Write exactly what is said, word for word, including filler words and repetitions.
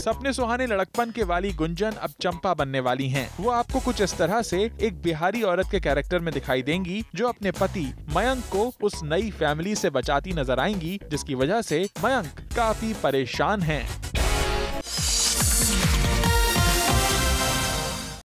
सपने सुहाने लड़कपन के वाली गुंजन अब चंपा बनने वाली हैं। वो आपको कुछ इस तरह से एक बिहारी औरत के कैरेक्टर में दिखाई देंगी जो अपने पति मयंक को उस नई फैमिली से बचाती नजर आएंगी, जिसकी वजह से मयंक काफी परेशान हैं।